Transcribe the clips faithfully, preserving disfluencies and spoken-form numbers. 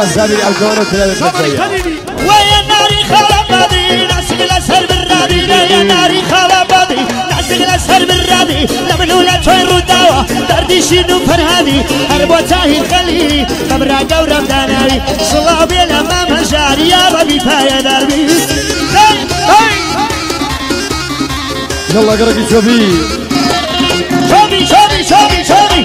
سامي العودون وثلاثة ويا ناري خربادي نسقل سر بالرادي يا ناري خربادي نسقل سر بالرادي لمنولا توي روداوا دردي شنو فرهادي اربوتاهي الخليلي قبرا قورم داناري صلابي لما مجاري يا ربي فايا دربي يلا قرقي شوفي شوفي شوفي شوفي شوفي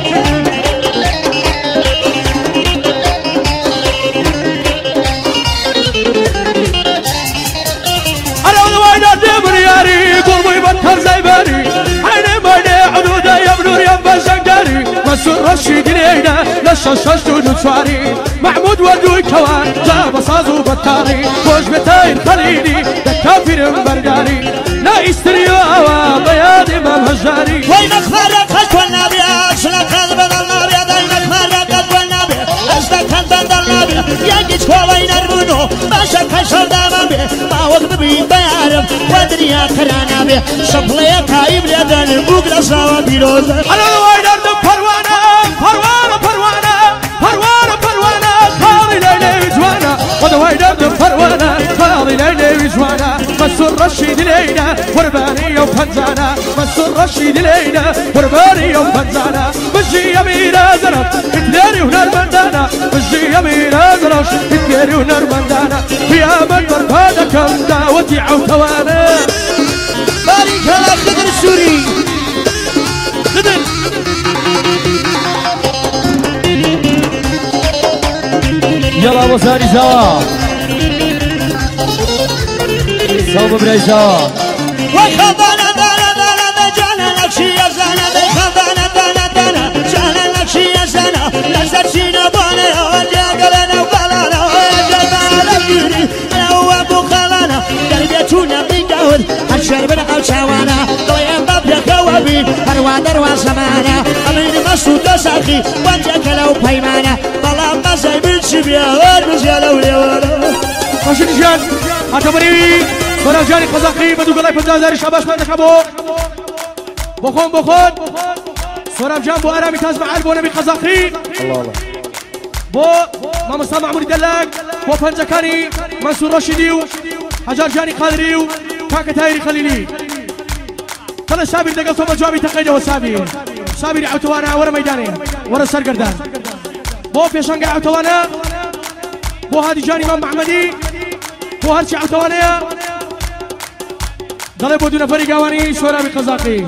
برياري قلبي بطل زيباني عيني ماني عدودة يا بنور يا بشنقاري مسور رشيد لينا لششش دود شواري محمود ودوي كوان جاب صازو بطاري خوش بتاين خليني دكافر برداري لا يستريو هوا بياض امام هجاري وينك فرق خشوى النبي اشلك قلب النبي دايمك فرق قلب النبي اشتك هندن النبي يجيش وين ارمونو باشك خشوى النبي ما وقت بين بيعرف ودنيا كرانا به شبلية كايب لدن بوغلا سوا بيروز انا وين ارد پروانه پروانه پروانه پروانه پروانه قاضي ليلي جوانا وانا وين ارد پروانه قاضي ليلي جوانا مسور رشيد لينا ورباني وفنزانا مسور رشيد لينا ورباني وفنزانا بجي يمين ازرق اتداري ونرمندانا بجي يمين ازرق اتداري ونرمندانا يا من بركادك دعوتي عوتوانا بارك الله خضر السوري خضر يلا ابو ساري سوا سوا براي سوا وخضنا دانا دانا جانا لك شي يا زانا خضنا دانا دانا جانا لك شي يا زانا لزت شينا بانا وجا قلنا وقلنا وجا بالكيري هو ابو خلانا دربيتونا بيداود الشرب او شوانا ضيم بابيا كوابين هروا دروا سمانا امين مسود ساخي وجهك لو بيمانا طلع ما زي بالشبيا ورمز لو ليوانا ماشي جان اعتبري فرجاني قزاقي بدو قلاي فزازاري شباش ما نكبو بخون بخون سوراب جان بو ارامي تاز مع البو نبي قزاقي الله الله بو ماما سامع عمري دلاك بو فنجكاني منصور رشيديو حجار جاني قادريو كاكا تايري خليلي طلع سابر دقل ثم جوابي تقيده وسابر سابر عوتوانا ورا ميداني ورا السرقردان بو بيشانقا عوتوانا بو هادي جاني مام محمدي بو هرشي عوتوانا ضلب ودون فريق اواني شورابي قزاقي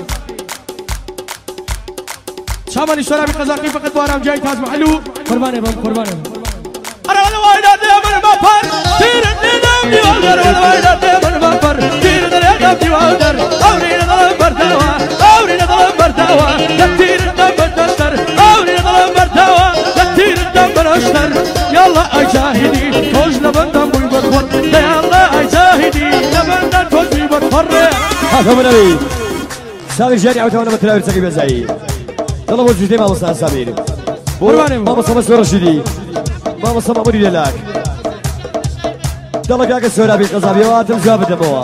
شامني شورابي قزاقي فقط بو ارام جاي تاز محلو قرباني بام قرباني انا ولا وايد من بفر تير الندم دي والدر ولا وايد من بفر تير الندم دي والدر اوري نظلم برداوة اوري نظلم برداوة تير الدم بالدشتر اوري نظلم برداوة تير الدم بالاشتر يلا اي جاهدي توج لبندم بوي بخور يلا اي جاهدي لبندم توج بوي بخور هذا من ابي سامي جاري عوتوانا متلاوي سقي بزعي يلا بوز جدي ما مصنع سامي ما مصنع مسور رشيدي ما مصنع مريد لك يلا كاك السورابي قزابي واتم جواب دموها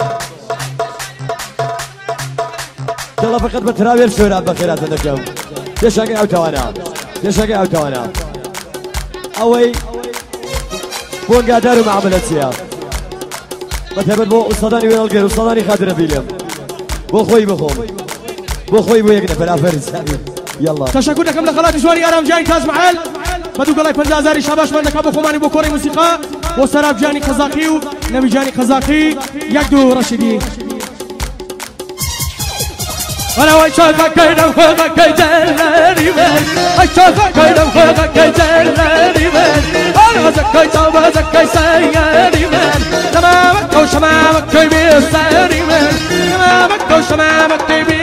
يلا فقط بتراوي السوراب بخيرات عندكم يشاقي عوتوانا يشاقي عوتوانا اوي بون قادر ومعاملة سيا مثلا بو صداني وين الغير وصداني خادر بيلم بو خوي بخوم بو خوي بو يقنا فلا فرز يلا تشكر لكم لخلات جواري ارام جاي تاز محل بدو قلاي فنزازاري شباش من كابو خماني بو كوري موسيقى وسراب جاني قزاقي ونبي جاني قزاقي يقدو رشيدي انا واشوفك كيدا وفوقك كيجلاني بس اشوفك كيدا وفوقك كيجلاني بس انا وزكي صوبك كيسياني بس تمامك وشمامك كيبيساني بس تمامك وشمامك كيبيساني